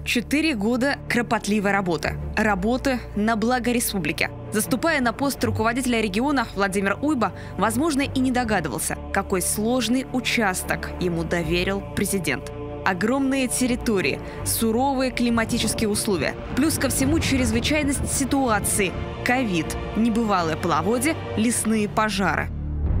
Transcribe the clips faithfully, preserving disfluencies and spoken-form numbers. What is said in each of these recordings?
Четыре года кропотливой работы. Работы на благо республики. Заступая на пост руководителя региона, Владимир Уйба, возможно, и не догадывался, какой сложный участок ему доверил президент. Огромные территории, суровые климатические условия, плюс ко всему чрезвычайность ситуации, ковид, небывалое половодье, лесные пожары.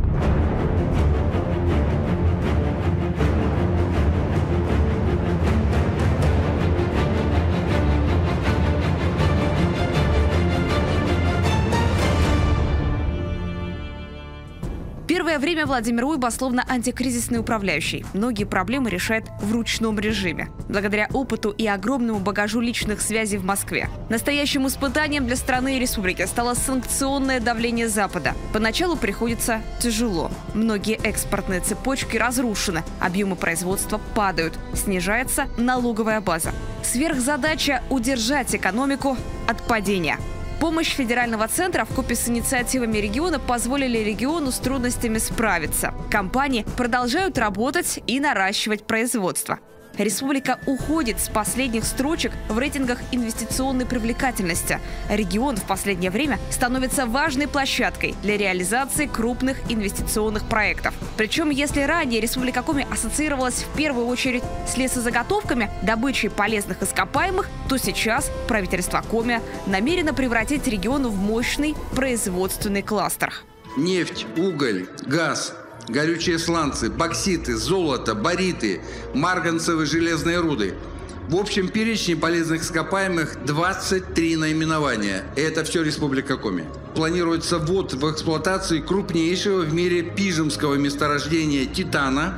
Первое время Владимир Уйба словно антикризисный управляющий. Многие проблемы решает в ручном режиме. Благодаря опыту и огромному багажу личных связей в Москве. Настоящим испытанием для страны и республики стало санкционное давление Запада. Поначалу приходится тяжело. Многие экспортные цепочки разрушены, объемы производства падают, снижается налоговая база. Сверхзадача – удержать экономику от падения. Помощь федерального центра вкупе с инициативами региона позволили региону с трудностями справиться. Компании продолжают работать и наращивать производство. Республика уходит с последних строчек в рейтингах инвестиционной привлекательности. Регион в последнее время становится важной площадкой для реализации крупных инвестиционных проектов. Причем, если ранее Республика Коми ассоциировалась в первую очередь с лесозаготовками, добычей полезных ископаемых, то сейчас правительство Коми намерено превратить регион в мощный производственный кластер. Нефть, уголь, газ, горючие сланцы, бокситы, золото, бариты, марганцевые железные руды. В общем перечне полезных ископаемых двадцать три наименования. И это все Республика Коми. Планируется ввод в эксплуатацию крупнейшего в мире пижемского месторождения титана,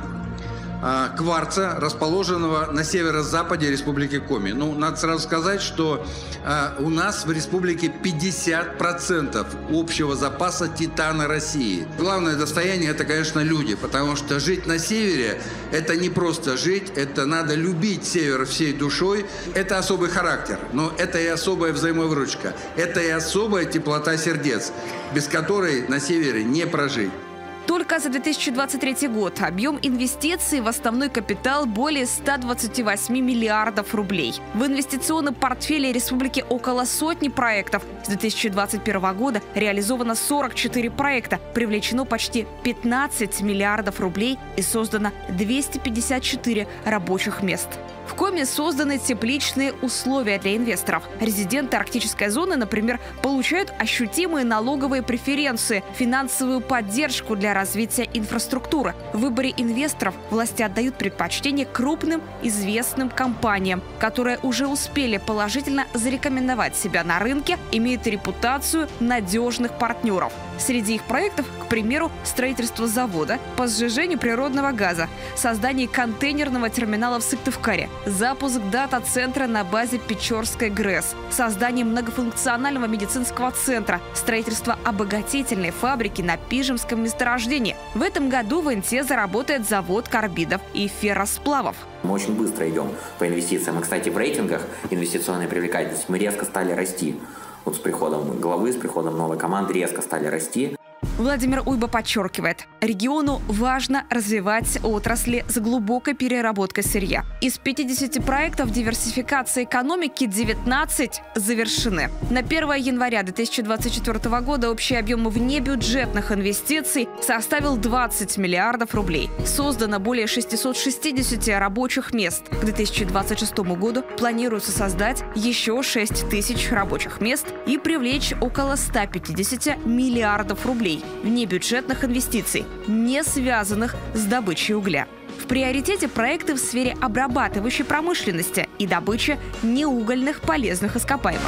кварца, расположенного на северо-западе Республики Коми. Ну, надо сразу сказать, что э, у нас в республике пятьдесят процентов общего запаса титана России. Главное достояние – это, конечно, люди, потому что жить на севере – это не просто жить, это надо любить север всей душой. Это особый характер, но это и особая взаимовыручка, это и особая теплота сердец, без которой на севере не прожить. Только за две тысячи двадцать третий год объем инвестиций в основной капитал более ста двадцати восьми миллиардов рублей. В инвестиционном портфеле республики около сотни проектов. С две тысячи двадцать первого года реализовано сорок четыре проекта, привлечено почти пятнадцать миллиардов рублей и создано двести пятьдесят четыре рабочих мест. В Коми созданы тепличные условия для инвесторов. Резиденты арктической зоны, например, получают ощутимые налоговые преференции, финансовую поддержку для развития инфраструктуры. В выборе инвесторов власти отдают предпочтение крупным известным компаниям, которые уже успели положительно зарекомендовать себя на рынке, имеют репутацию надежных партнеров. Среди их проектов, к примеру, строительство завода по сжижению природного газа, создание контейнерного терминала в Сыктывкаре, запуск дата-центра на базе Печорской ГРЭС, создание многофункционального медицинского центра, строительство обогатительной фабрики на Пижемском месторождении. В этом году в Инте заработает завод карбидов и ферросплавов. Мы очень быстро идем по инвестициям. И, кстати, в рейтингах инвестиционной привлекательности мы резко стали расти. Вот с приходом главы, с приходом новой команды резко стали расти. Владимир Уйба подчеркивает, региону важно развивать отрасли с глубокой переработкой сырья. Из пятидесяти проектов диверсификации экономики девятнадцать завершены. На первое января две тысячи двадцать четвёртого года общий объем внебюджетных инвестиций составил двадцать миллиардов рублей. Создано более шестисот шестидесяти рабочих мест. К две тысячи двадцать шестому году планируется создать еще шесть тысяч рабочих мест и привлечь около ста пятидесяти миллиардов рублей внебюджетных инвестиций, не связанных с добычей угля. В приоритете проекты в сфере обрабатывающей промышленности и добычи неугольных полезных ископаемых.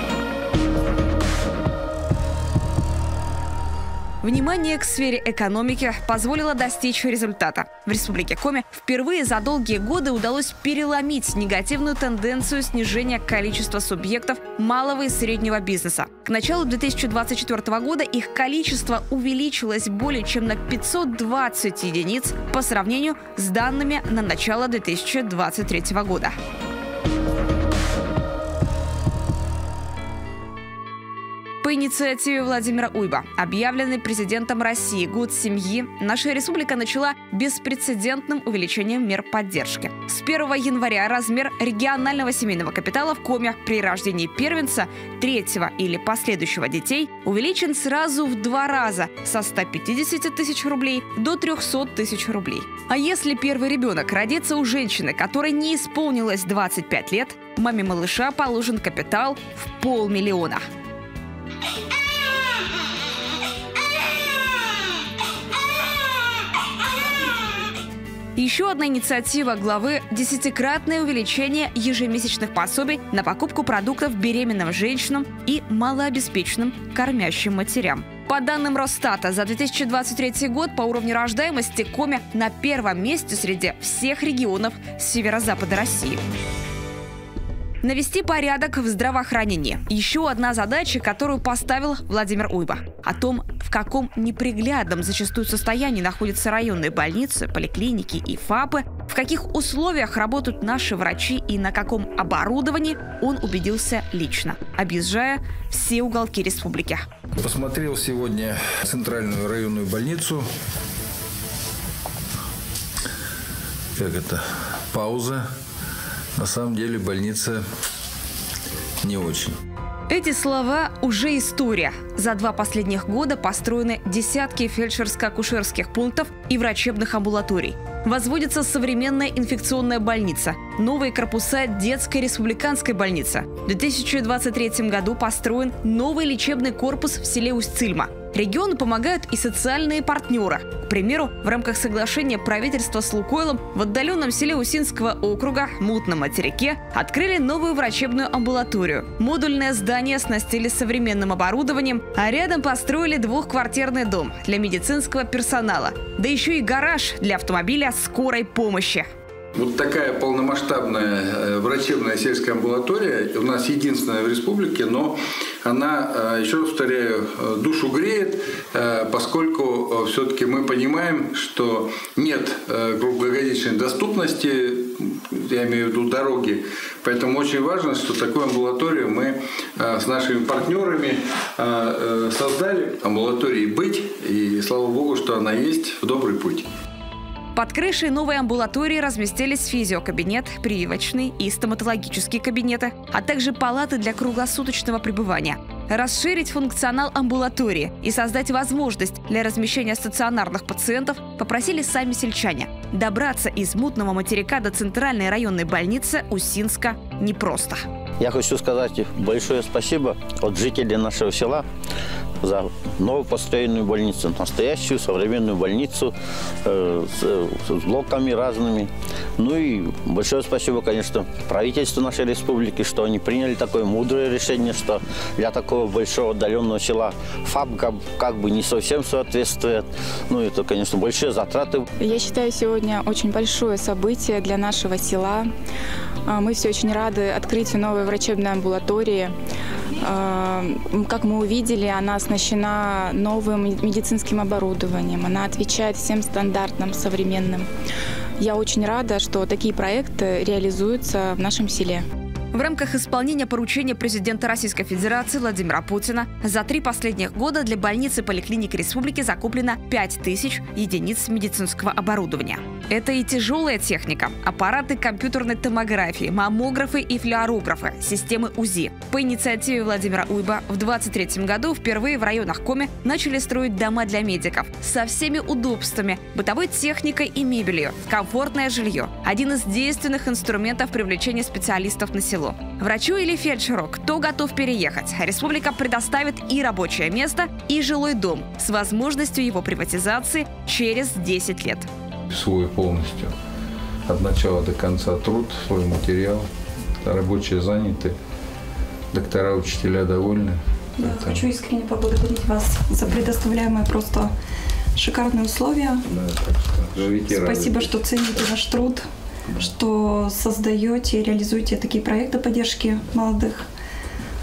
Внимание к сфере экономики позволило достичь результата. В Республике Коми впервые за долгие годы удалось переломить негативную тенденцию снижения количества субъектов малого и среднего бизнеса. К началу две тысячи двадцать четвёртого года их количество увеличилось более чем на пятьсот двадцать единиц по сравнению с данными на начало две тысячи двадцать третьего года. По инициативе Владимира Уйба, объявленный президентом России год семьи, наша республика начала беспрецедентным увеличением мер поддержки. С первого января размер регионального семейного капитала в Коме при рождении первенца, третьего или последующего детей увеличен сразу в два раза – со ста пятидесяти тысяч рублей до трехсот тысяч рублей. А если первый ребенок родится у женщины, которой не исполнилось двадцать пять лет, маме малыша положен капитал в полмиллиона. Еще одна инициатива главы – десятикратное увеличение ежемесячных пособий на покупку продуктов беременным женщинам и малообеспеченным кормящим матерям. По данным Росстата, за две тысячи двадцать третий год по уровню рождаемости Коми на первом месте среди всех регионов северо-запада России. Навести порядок в здравоохранении – еще одна задача, которую поставил Владимир Уйба. О том, в каком неприглядном зачастую состоянии находятся районные больницы, поликлиники и ФАПы, в каких условиях работают наши врачи и на каком оборудовании, он убедился лично, объезжая все уголки республики. Посмотрел сегодня центральную районную больницу. Как это? Пауза. На самом деле больница не очень. Эти слова уже история. За два последних года построены десятки фельдшерско-акушерских пунктов и врачебных амбулаторий. Возводится современная инфекционная больница, новые корпуса детской республиканской больницы. В две тысячи двадцать третьем году построен новый лечебный корпус в селе Усть-Цильма. Региону помогают и социальные партнеры. К примеру, в рамках соглашения правительства с Лукойлом в отдаленном селе Усинского округа Мутном материке открыли новую врачебную амбулаторию. Модульное здание оснастили современным оборудованием, а рядом построили двухквартирный дом для медицинского персонала. Да еще и гараж для автомобиля скорой помощи. Вот такая полномасштабная врачебная сельская амбулатория у нас единственная в республике, но она, еще раз повторяю, душу греет, поскольку все-таки мы понимаем, что нет круглогодичной доступности, я имею в виду дороги, поэтому очень важно, что такую амбулаторию мы с нашими партнерами создали. Амбулатории быть, и слава богу, что она есть, в добрый путь. Под крышей новой амбулатории разместились физиокабинет, прививочный и стоматологические кабинеты, а также палаты для круглосуточного пребывания. Расширить функционал амбулатории и создать возможность для размещения стационарных пациентов попросили сами сельчане. Добраться из Мутного материка до центральной районной больницы Усинска непросто. Я хочу сказать большое спасибо от жителей нашего села за новопостроенную больницу, настоящую современную больницу э, с, с блоками разными. Ну и большое спасибо, конечно, правительству нашей республики, что они приняли такое мудрое решение, что для такого большого отдаленного села ФАП как, как бы не совсем соответствует. Ну это, конечно, большие затраты. Я считаю, сегодня очень большое событие для нашего села. Мы все очень рады открытию новой врачебной амбулатории. Как мы увидели, она оснащена новым медицинским оборудованием. Она отвечает всем стандартам современным. Я очень рада, что такие проекты реализуются в нашем селе. В рамках исполнения поручения президента Российской Федерации Владимира Путина за три последних года для больниц и поликлиник республики закуплено пять тысяч единиц медицинского оборудования. Это и тяжелая техника, аппараты компьютерной томографии, маммографы и флюорографы, системы УЗИ. По инициативе Владимира Уйба в две тысячи двадцать третьем году впервые в районах Коми начали строить дома для медиков со всеми удобствами, бытовой техникой и мебелью, комфортное жилье. Один из действенных инструментов привлечения специалистов на село. Врачу или фельдшеру, кто готов переехать, республика предоставит и рабочее место, и жилой дом с возможностью его приватизации через десять лет. Свой полностью, от начала до конца труд, свой материал, рабочие заняты, доктора, учителя довольны. Да, это... Хочу искренне поблагодарить вас за предоставляемые просто шикарные условия. Да, так что живите Спасибо, радуйтесь. что цените наш труд, да. Что создаете и реализуете такие проекты поддержки молодых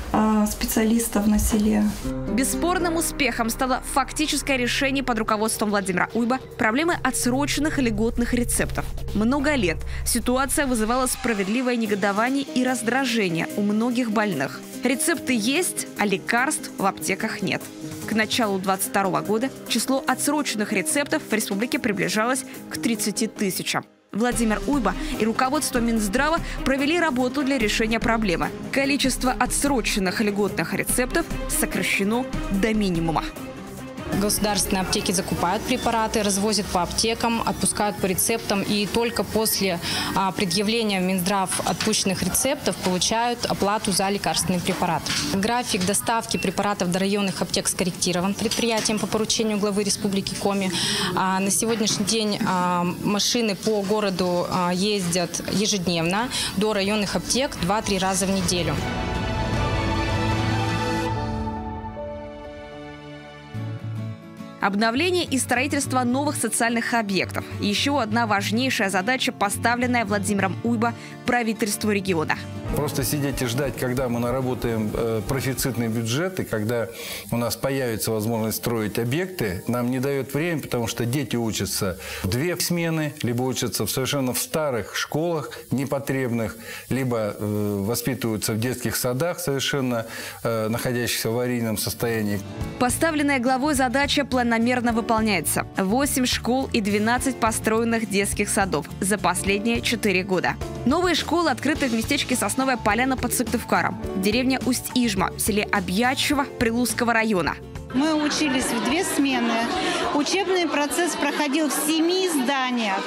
специалистов на селе. Бесспорным успехом стало фактическое решение под руководством Владимира Уйба проблемы отсроченных и льготных рецептов. Много лет ситуация вызывала справедливое негодование и раздражение у многих больных. Рецепты есть, а лекарств в аптеках нет. К началу две тысячи двадцать второго года число отсроченных рецептов в республике приближалось к тридцати тысячам. Владимир Уйба и руководство Минздрава провели работу для решения проблемы. Количество отсроченных льготных рецептов сокращено до минимума. Государственные аптеки закупают препараты, развозят по аптекам, отпускают по рецептам. И только после а, предъявления в Минздрав отпущенных рецептов получают оплату за лекарственный препарат. График доставки препаратов до районных аптек скорректирован предприятием по поручению главы Республики Коми. А, на сегодняшний день а, машины по городу а, ездят ежедневно до районных аптек два-три раза в неделю. Обновление и строительство новых социальных объектов – еще одна важнейшая задача, поставленная Владимиром Уйба правительству региона. Просто сидеть и ждать, когда мы наработаем э, профицитный бюджет, и когда у нас появится возможность строить объекты, нам не дает время, потому что дети учатся в две смены, либо учатся в совершенно в старых школах непотребных, либо э, воспитываются в детских садах, совершенно э, находящихся в аварийном состоянии. Поставленная главой задача планомерно выполняется. восемь школ и двенадцать построенных детских садов за последние четыре года. Новые школы открыты в местечке Сосновая Поляна под Сыктывкаром, деревня Усть-Ижма, в селе Объятчево Прилузского района. Мы учились в две смены. Учебный процесс проходил в семи зданиях.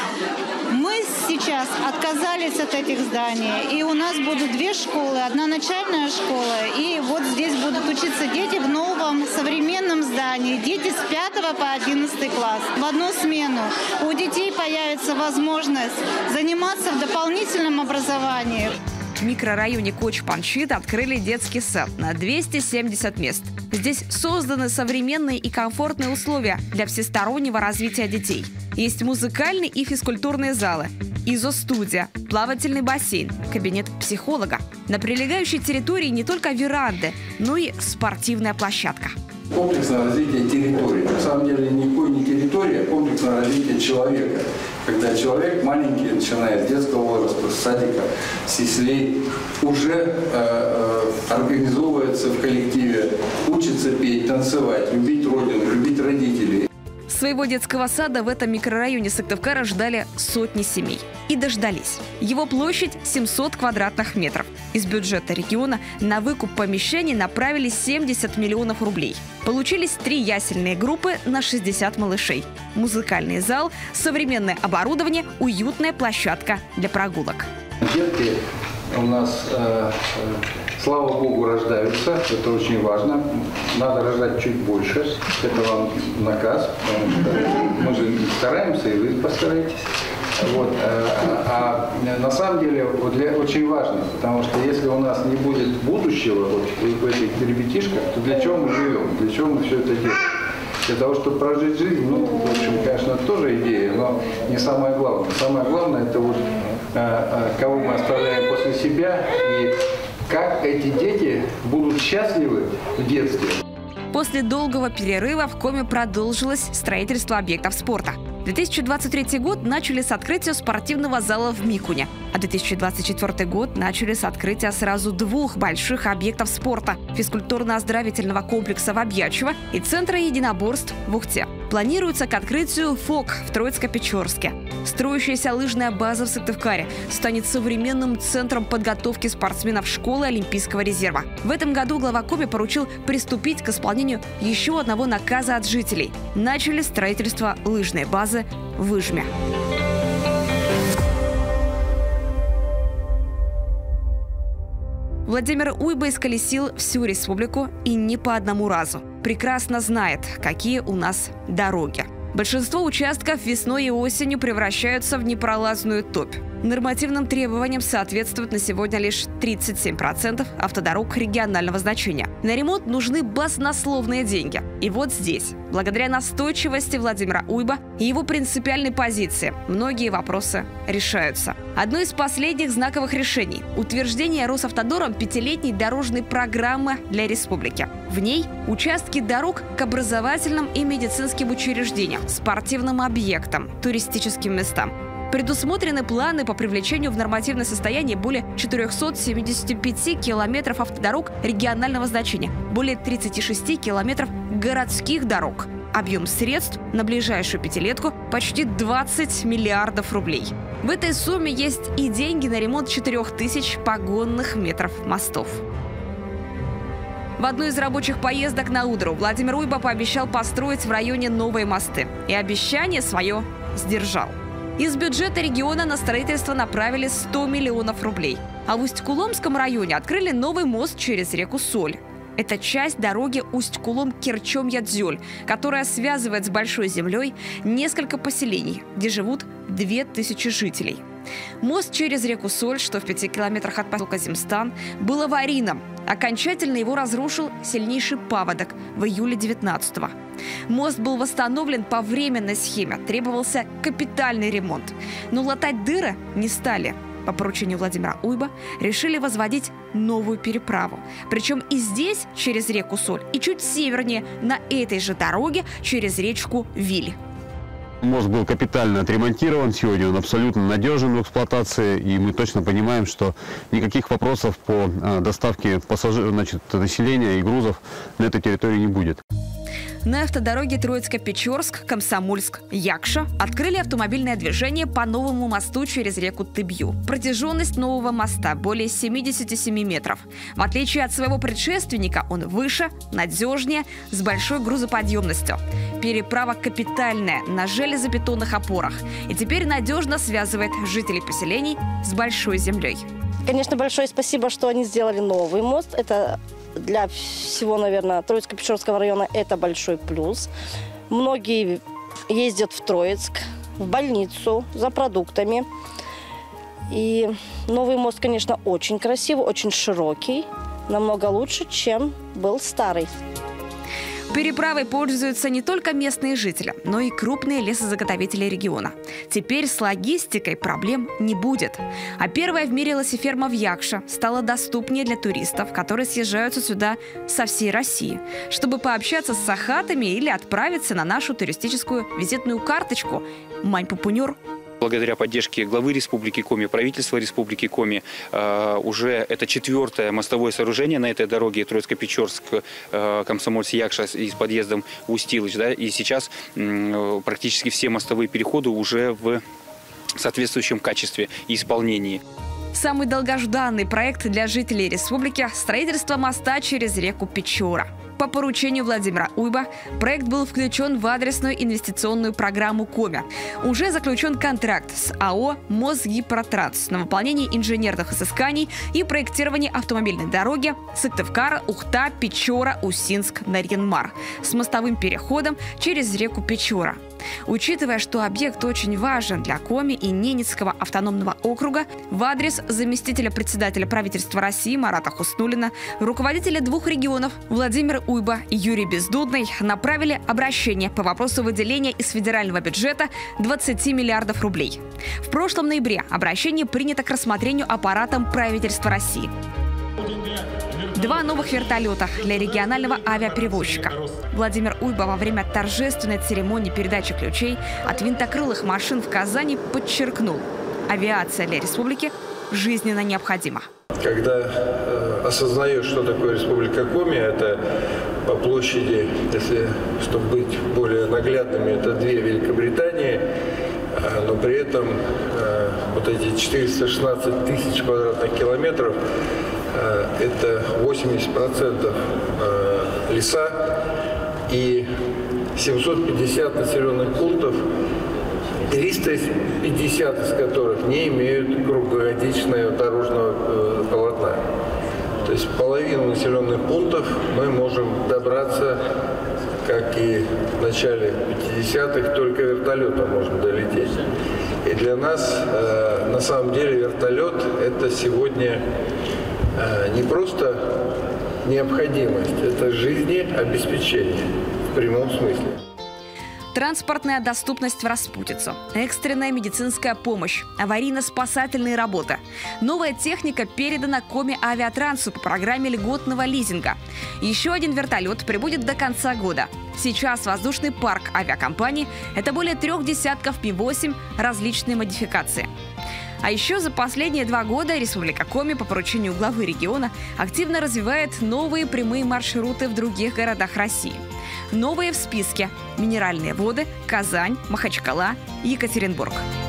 Мы сейчас отказались от этих зданий. И у нас будут две школы. Одна начальная школа. И вот здесь будут учиться дети в новом современном здании. Дети с пятого по одиннадцатый класс. В одну смену у детей появится возможность заниматься в дополнительном образовании. В микрорайоне Коч-Панчит открыли детский сад на двести семьдесят мест. Здесь созданы современные и комфортные условия для всестороннего развития детей. Есть музыкальные и физкультурные залы, изо-студия, плавательный бассейн, кабинет психолога. На прилегающей территории не только веранды, но и спортивная площадка. Комплексное развитие территории. На самом деле никакой не территория, а комплексное развитие человека. Когда человек маленький, начиная с детского возраста, с садика, с яслей, уже э, э, организовывается в коллективе, учится петь, танцевать, любить родину, любить родителей. Своего детского сада в этом микрорайоне Сыктывкара ждали сотни семей. И дождались. Его площадь семьсот квадратных метров. Из бюджета региона на выкуп помещений направили семьдесят миллионов рублей. Получились три ясельные группы на шестьдесят малышей. Музыкальный зал, современное оборудование, уютная площадка для прогулок. Детки у нас, э, слава богу, рождаются. Это очень важно. Надо рождать чуть больше. Это вам наказ. Мы же стараемся, и вы постараетесь. Вот. А, а на самом деле вот для, очень важно, потому что если у нас не будет будущего вот, в этих ребятишках, то для чего мы живем, для чего мы все это делаем? Для того, чтобы прожить жизнь, ну, в общем, конечно, тоже идея, но не самое главное. Самое главное, это вот а, кого мы оставляем после себя и как эти дети будут счастливы в детстве. После долгого перерыва в Коми продолжилось строительство объектов спорта. две тысячи двадцать третий год начали с открытия спортивного зала в Микуне, а две тысячи двадцать четвёртый год начали с открытия сразу двух больших объектов спорта – физкультурно-оздоровительного комплекса в Объятчево и центра единоборств в Ухте. Планируется к открытию ФОК в Троицко-Печорске. Строящаяся лыжная база в Сыктывкаре станет современным центром подготовки спортсменов школы Олимпийского резерва. В этом году глава Коми поручил приступить к исполнению еще одного наказа от жителей. Начали строительство лыжной базы в Ижме. Владимир Уйба исколесил всю республику и не по одному разу. Прекрасно знает, какие у нас дороги. Большинство участков весной и осенью превращаются в непролазную топь. Нормативным требованиям соответствует на сегодня лишь тридцать семь процентов автодорог регионального значения. На ремонт нужны баснословные деньги. И вот здесь, благодаря настойчивости Владимира Уйба и его принципиальной позиции, многие вопросы решаются. Одно из последних знаковых решений – утверждение Росавтодором пятилетней дорожной программы для республики. В ней участки дорог к образовательным и медицинским учреждениям, спортивным объектам, туристическим местам. Предусмотрены планы по привлечению в нормативное состояние более четырёхсот семидесяти пяти километров автодорог регионального значения, более тридцати шести километров городских дорог. Объем средств на ближайшую пятилетку – почти двадцать миллиардов рублей. В этой сумме есть и деньги на ремонт четырёх тысяч погонных метров мостов. В одну из рабочих поездок на Удру Владимир Уйба пообещал построить в районе новые мосты. И обещание свое сдержал. Из бюджета региона на строительство направили сто миллионов рублей. А в Усть-Куломском районе открыли новый мост через реку Соль. Это часть дороги Усть-Кулом-Керчом-Ядзёль, которая связывает с Большой землей несколько поселений, где живут две тысячи жителей. Мост через реку Соль, что в пяти километрах от поселка Зимстан, был аварийным. Окончательно его разрушил сильнейший паводок в июле девятнадцатого. Мост был восстановлен по временной схеме, требовался капитальный ремонт. Но латать дыры не стали. По поручению Владимира Уйба решили возводить новую переправу. Причем и здесь, через реку Соль, и чуть севернее, на этой же дороге, через речку Виль. Мост был капитально отремонтирован, сегодня он абсолютно надежен в эксплуатации, и мы точно понимаем, что никаких вопросов по доставке пассажиров, значит, населения и грузов на этой территории не будет. На автодороге Троицко-Печорск, Комсомольск, Якша открыли автомобильное движение по новому мосту через реку Тыбью. Протяженность нового моста более семидесяти семи метров. В отличие от своего предшественника, он выше, надежнее, с большой грузоподъемностью. Переправа капитальная, на железобетонных опорах. И теперь надежно связывает жителей поселений с Большой землей. Конечно, большое спасибо, что они сделали новый мост. Это для всего, наверное, Троицко-Печорского района это большой плюс. Многие ездят в Троицк, в больницу за продуктами. И новый мост, конечно, очень красивый, очень широкий, намного лучше, чем был старый. Переправой пользуются не только местные жители, но и крупные лесозаготовители региона. Теперь с логистикой проблем не будет. А первая в мире лосеферма в Якше стала доступнее для туристов, которые съезжаются сюда со всей России, чтобы пообщаться с сахатами или отправиться на нашу туристическую визитную карточку «Мань-Пупунюр». Благодаря поддержке главы Республики Коми, правительства Республики Коми, э, уже это четвертое мостовое сооружение на этой дороге Троицко-Печорск, э, Комсомольск-Якша и с подъездом Устилыч. Да, и сейчас э, практически все мостовые переходы уже в соответствующем качестве и исполнении. Самый долгожданный проект для жителей республики – строительство моста через реку Печора. По поручению Владимира Уйба проект был включен в адресную инвестиционную программу Коми. Уже заключен контракт с АО «Мосгипротранс» на выполнение инженерных изысканий и проектирование автомобильной дороги Сыктывкара, Ухта, Печора, Усинск, Нарьян-Мар с мостовым переходом через реку Печора. Учитывая, что объект очень важен для Коми и Ненецкого автономного округа, в адрес заместителя председателя правительства России Марата Хуснуллина руководители двух регионов Владимир Уйба и Юрий Бездудный направили обращение по вопросу выделения из федерального бюджета двадцати миллиардов рублей. В прошлом ноябре обращение принято к рассмотрению аппаратом правительства России. Два новых вертолета для регионального авиаперевозчика. Владимир Уйба во время торжественной церемонии передачи ключей от винтокрылых машин в Казани подчеркнул: авиация для республики жизненно необходима. Когда э, осознаешь, что такое Республика Коми, это по площади, если чтобы быть более наглядными, это две Великобритании, э, но при этом э, вот эти четыреста шестнадцать тысяч квадратных километров э, это восемьдесят процентов э, леса и семьсот пятьдесят населенных пунктов, триста пятьдесят из которых не имеют круглогодичного дорожного э, полотна. То есть половину населенных пунктов мы можем добраться, как и в начале пятидесятых, только вертолетом можно долететь. И для нас э, на самом деле вертолет – это сегодня э, не просто необходимость, это жизнеобеспечение в прямом смысле. Транспортная доступность в распутицу, экстренная медицинская помощь, аварийно-спасательные работы. Новая техника передана Коми Авиатрансу по программе льготного лизинга. Еще один вертолет прибудет до конца года. Сейчас воздушный парк авиакомпании – это более трех десятков Ми восемь различной модификации. А еще за последние два года Республика Коми по поручению главы региона активно развивает новые прямые маршруты в других городах России. Новые в списке – Минеральные воды, Казань, Махачкала, Екатеринбург.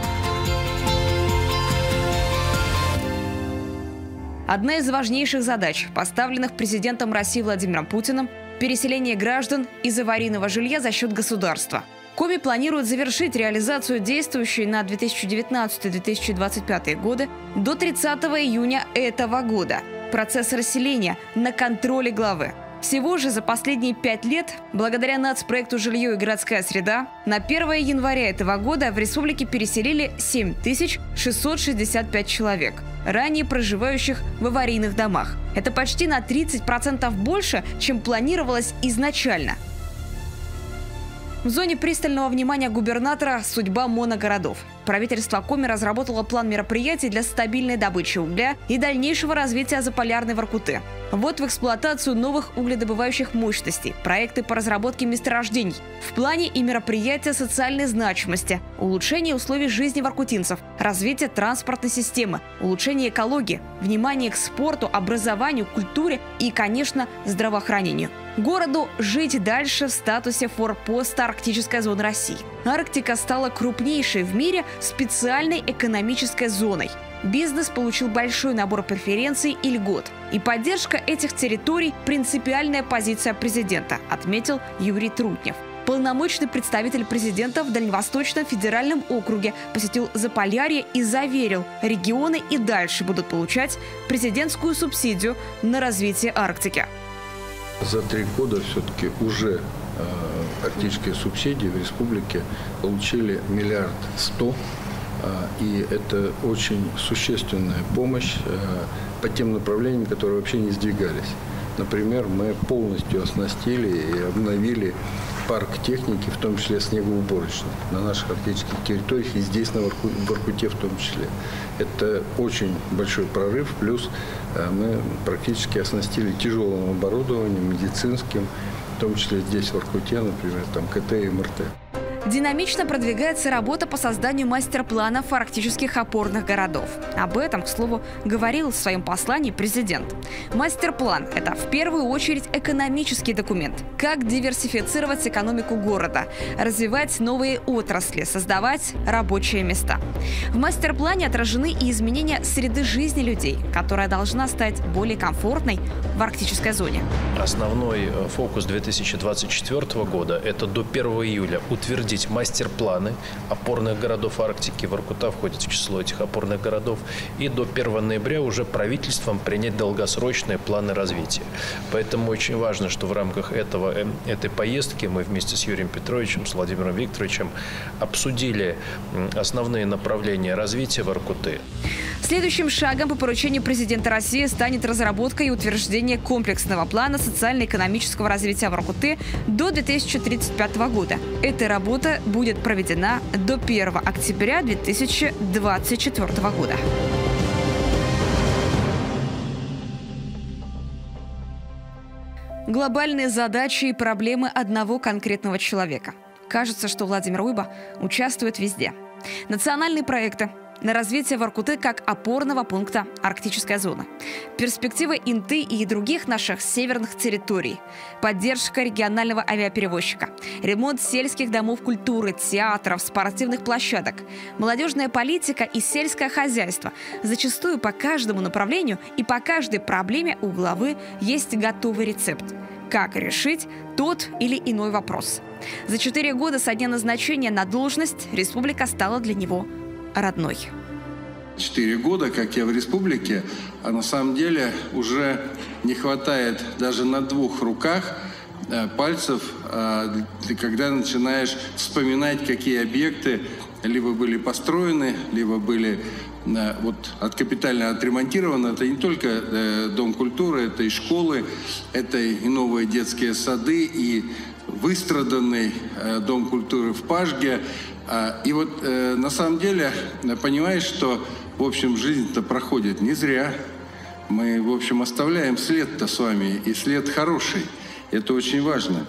Одна из важнейших задач, поставленных президентом России Владимиром Путиным – переселение граждан из аварийного жилья за счет государства. Коми планирует завершить реализацию действующей на две тысячи девятнадцатый — две тысячи двадцать пятый годы до тридцатого июня этого года. Процесс расселения на контроле главы. Всего же за последние пять лет, благодаря нацпроекту «Жилье и городская среда», на первое января этого года в республике переселили семь тысяч шестьсот шестьдесят пять человек, ранее проживающих в аварийных домах. Это почти на тридцать процентов больше, чем планировалось изначально. В зоне пристального внимания губернатора судьба моногородов. Правительство Коми разработало план мероприятий для стабильной добычи угля и дальнейшего развития заполярной Воркуты. Вот в эксплуатацию новых угледобывающих мощностей, проекты по разработке месторождений. В плане и мероприятия социальной значимости, улучшение условий жизни воркутинцев, развитие транспортной системы, улучшение экологии, внимание к спорту, образованию, культуре и, конечно, здравоохранению. Городу жить дальше в статусе форпоста Арктической зоны России. Арктика стала крупнейшей в мире специальной экономической зоной. Бизнес получил большой набор преференций и льгот. И поддержка этих территорий – принципиальная позиция президента, отметил Юрий Трутнев. Полномочный представитель президента в Дальневосточном федеральном округе посетил Заполярье и заверил, регионы и дальше будут получать президентскую субсидию на развитие Арктики. За три года все-таки уже э, арктические субсидии в республике получили миллиард сто. И это очень существенная помощь по тем направлениям, которые вообще не сдвигались. Например, мы полностью оснастили и обновили парк техники, в том числе снегоуборочный, на наших арктических территориях и здесь, на Воркуте в том числе. Это очень большой прорыв, плюс мы практически оснастили тяжелым оборудованием, медицинским, в том числе здесь, в Воркуте, например, там КТ и МРТ. Динамично продвигается работа по созданию мастер-планов арктических опорных городов. Об этом, к слову, говорил в своем послании президент. Мастер-план – это в первую очередь экономический документ. Как диверсифицировать экономику города, развивать новые отрасли, создавать рабочие места. В мастер-плане отражены и изменения среды жизни людей, которая должна стать более комфортной в арктической зоне. Основной фокус две тысячи двадцать четвёртого года – это до первого июля утвердить мастер-планы опорных городов Арктики. Воркута входит в число этих опорных городов. И до первого ноября уже правительством принять долгосрочные планы развития. Поэтому очень важно, что в рамках этого, этой поездки мы вместе с Юрием Петровичем, с Владимиром Викторовичем обсудили основные направления развития Воркуты. Следующим шагом по поручению президента России станет разработка и утверждение комплексного плана социально-экономического развития Воркуты до две тысячи тридцать пятого года. Эта работа будет проведена до первого октября две тысячи двадцать четвёртого года. Глобальные задачи и проблемы одного конкретного человека. Кажется, что Владимир Уйба участвует везде. Национальные проекты на развитие Воркуты как опорного пункта арктической зоны. Перспективы Инты и других наших северных территорий. Поддержка регионального авиаперевозчика. Ремонт сельских домов культуры, театров, спортивных площадок. Молодежная политика и сельское хозяйство. Зачастую по каждому направлению и по каждой проблеме у главы есть готовый рецепт. Как решить тот или иной вопрос. За четыре года со дня назначения на должность республика стала для него родной. Четыре года, как я в республике, а на самом деле уже не хватает даже на двух руках пальцев, когда начинаешь вспоминать, какие объекты либо были построены, либо были вот капитально отремонтированы. Это не только Дом культуры, это и школы, это и новые детские сады, и выстраданный Дом культуры в Пашге. И вот на самом деле понимаешь, что в общем жизнь-то проходит не зря. Мы в общем оставляем след-то с вами, и след хороший. Это очень важно.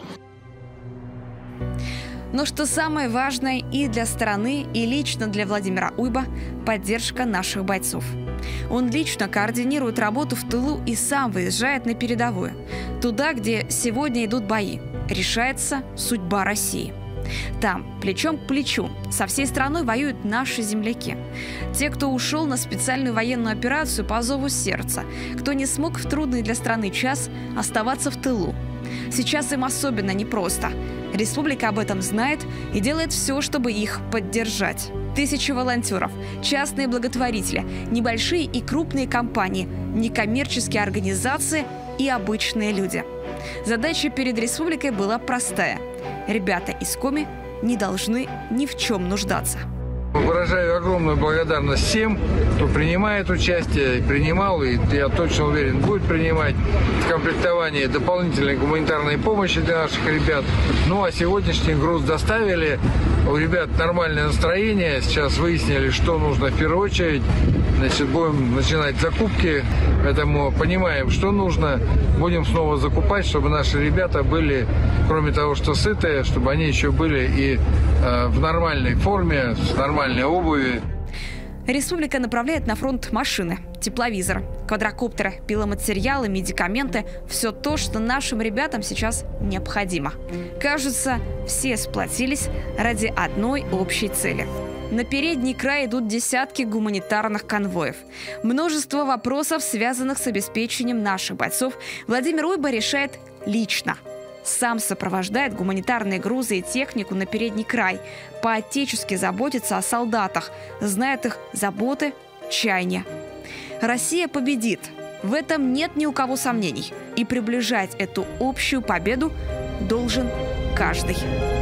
Но что самое важное и для страны, и лично для Владимира Уйба – поддержка наших бойцов. Он лично координирует работу в тылу и сам выезжает на передовую. Туда, где сегодня идут бои, решается судьба России. Там, плечом к плечу, со всей страной воюют наши земляки. Те, кто ушел на специальную военную операцию по зову сердца, кто не смог в трудный для страны час оставаться в тылу. Сейчас им особенно непросто. Республика об этом знает и делает все, чтобы их поддержать. Тысячи волонтеров, частные благотворители, небольшие и крупные компании, некоммерческие организации и обычные люди. Задача перед республикой была простая. Ребята из Коми не должны ни в чем нуждаться. Выражаю огромную благодарность всем, кто принимает участие, принимал, и я точно уверен, будет принимать в комплектовании дополнительной гуманитарной помощи для наших ребят. Ну а сегодняшний груз доставили. У ребят нормальное настроение. Сейчас выяснили, что нужно в первую очередь. Значит, будем начинать закупки. Поэтому понимаем, что нужно. Будем снова закупать, чтобы наши ребята были, кроме того, что сытые, чтобы они еще были и э, в нормальной форме, с нормальной обуви. Республика направляет на фронт машины, тепловизор, квадрокоптеры, пиломатериалы, медикаменты – все то, что нашим ребятам сейчас необходимо. Кажется, все сплотились ради одной общей цели. На передний край идут десятки гуманитарных конвоев. Множество вопросов, связанных с обеспечением наших бойцов, Владимир Уйба решает лично. Сам сопровождает гуманитарные грузы и технику на передний край, по-отечески заботится о солдатах, знает их заботы, чаяния. Россия победит. В этом нет ни у кого сомнений. И приближать эту общую победу должен каждый.